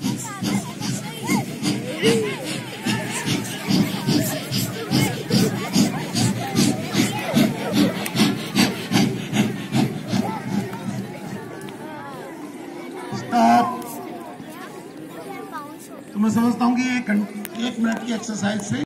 तो मैं समझता हूँ कि 1 मिनट की एक्सरसाइज से